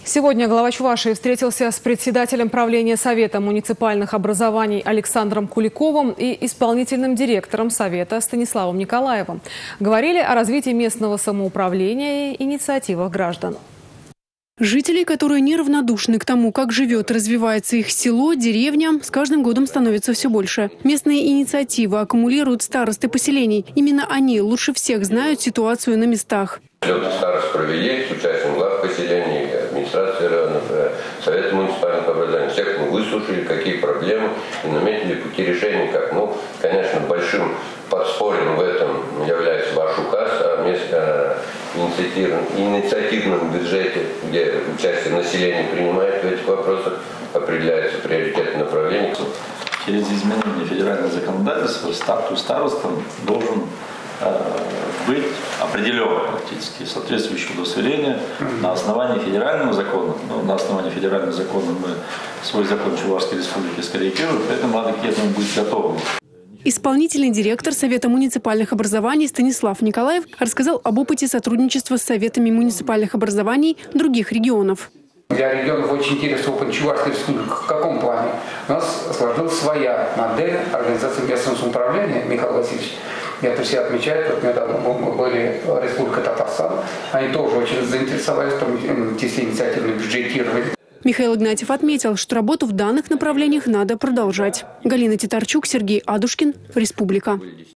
Сегодня глава Чувашии встретился с председателем правления Совета муниципальных образований Александром Куликовым и исполнительным директором Совета Станиславом Николаевым. Говорили о развитии местного самоуправления и инициативах граждан. Жителей, которые неравнодушны к тому, как живет и развивается их село, деревня, с каждым годом становится все больше. Местные инициативы аккумулируют старосты поселений. Именно они лучше всех знают ситуацию на местах. Старост провели с участием глав поселений, администрации районов, Совета муниципальных образований. Всех мы выслушали, какие проблемы, и наметили пути решения. Конечно, большим подспорьем в этом является ваш указ о инициативном бюджете, где участие населения принимает в этих вопросах, определяются приоритетные направления. Через изменение федерального законодательства статус староста должен быть определен практически соответствующее удостоверение на основании федерального закона. Но на основании федерального закона мы свой закон Чувашской республики скорректируем, поэтому надо к этому быть готовым. Исполнительный директор Совета муниципальных образований Станислав Николаев рассказал об опыте сотрудничества с Советами муниципальных образований других регионов. Для регионов очень интересный опыт Чувашской республики. В каком плане? У нас сложилась своя модель организации местного самоуправления, Михаил Васильевич. Это все отмечают. Вот недавно мы были в Республике Татарстан. Они тоже очень заинтересовались в том числе инициативным бюджетированием. Михаил Игнатьев отметил, что работу в данных направлениях надо продолжать. Галина Титарчук, Сергей Адушкин, Республика.